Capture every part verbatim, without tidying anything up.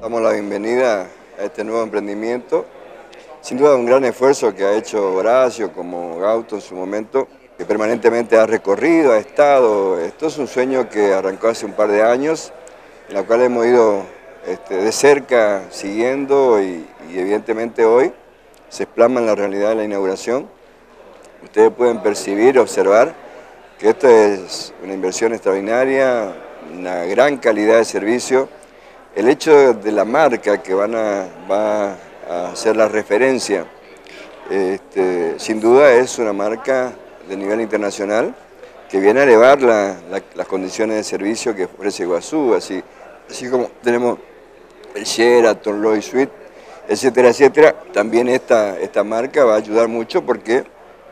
Damos la bienvenida a este nuevo emprendimiento. Sin duda un gran esfuerzo que ha hecho Horacio como Gauto en su momento, que permanentemente ha recorrido, ha estado. Esto es un sueño que arrancó hace un par de años, en la cual hemos ido este, de cerca siguiendo y, y evidentemente hoy se plasma en la realidad de la inauguración. Ustedes pueden percibir, observar que esto es una inversión extraordinaria, una gran calidad de servicio. El hecho de la marca que van a, va a hacer la referencia, este, sin duda es una marca de nivel internacional que viene a elevar la, la, las condiciones de servicio que ofrece Iguazú, así, así como tenemos el Sheraton, Loy Suite, etcétera, etcétera. También esta, esta marca va a ayudar mucho porque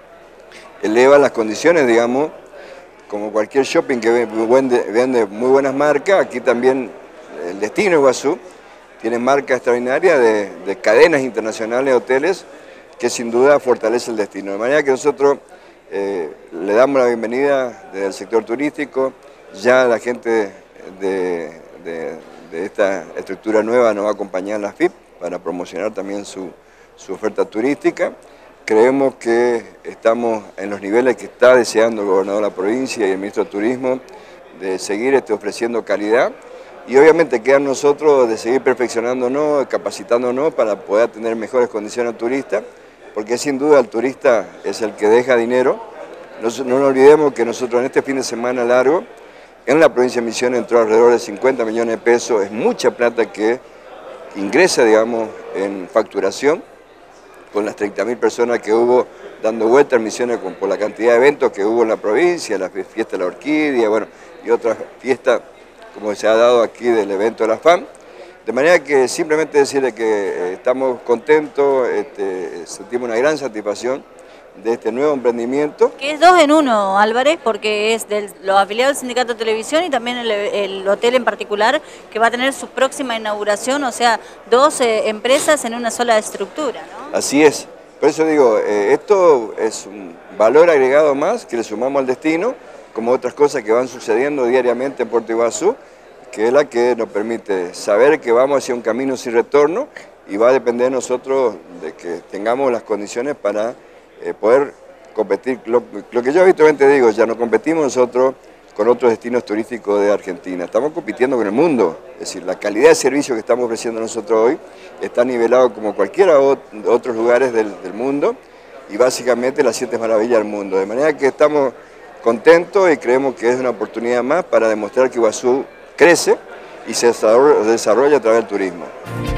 eleva las condiciones, digamos, como cualquier shopping que vende, vende muy buenas marcas. Aquí también el Destino Iguazú tiene marcas extraordinarias de, de cadenas internacionales de hoteles que sin duda fortalece el destino. De manera que nosotros eh, le damos la bienvenida desde el sector turístico. Ya la gente de, de, de esta estructura nueva nos va a acompañar en la F I P para promocionar también su, su oferta turística. Creemos que estamos en los niveles que está deseando el gobernador de la provincia y el ministro de Turismo de seguir este, ofreciendo calidad. Y obviamente queda en nosotros de seguir perfeccionándonos, capacitándonos para poder tener mejores condiciones al turista, porque sin duda el turista es el que deja dinero. No, no nos olvidemos que nosotros en este fin de semana largo, en la provincia de Misiones entró alrededor de cincuenta millones de pesos, es mucha plata que ingresa, digamos, en facturación, con las treinta mil personas que hubo dando vueltas en Misiones con, por la cantidad de eventos que hubo en la provincia, la fiesta de la orquídea, bueno, y otras fiestas como se ha dado aquí del evento de la F A M. De manera que simplemente decirle que eh, estamos contentos, este, sentimos una gran satisfacción de este nuevo emprendimiento. Que es dos en uno, Álvarez, porque es de los afiliados del Sindicato de Televisión y también el, el hotel en particular, que va a tener su próxima inauguración, o sea, dos eh, empresas en una sola estructura, ¿no? Así es. Por eso digo, eh, esto es un valor agregado más que le sumamos al destino, como otras cosas que van sucediendo diariamente en Puerto Iguazú, que es la que nos permite saber que vamos hacia un camino sin retorno y va a depender de nosotros de que tengamos las condiciones para eh, poder competir. Lo, lo que yo habitualmente digo, ya no competimos nosotros con otros destinos turísticos de Argentina, estamos compitiendo con el mundo. Es decir, la calidad de servicio que estamos ofreciendo nosotros hoy está nivelado como cualquiera de otros lugares del, del mundo y básicamente las siete maravillas del mundo. De manera que estamos contentos y creemos que es una oportunidad más para demostrar que Iguazú crece y se desarrolla a través del turismo.